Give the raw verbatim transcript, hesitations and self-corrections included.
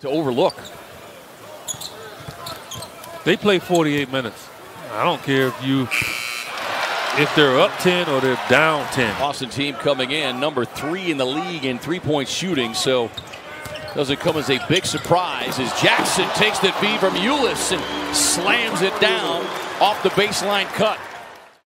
to overlook. They play forty-eight minutes. I don't care if you if they're up ten or they're down ten. Boston team coming in number three in the league in three-point shooting, so doesn't come as a big surprise as Jackson takes the feed from Ulis and slams it down off the baseline cut.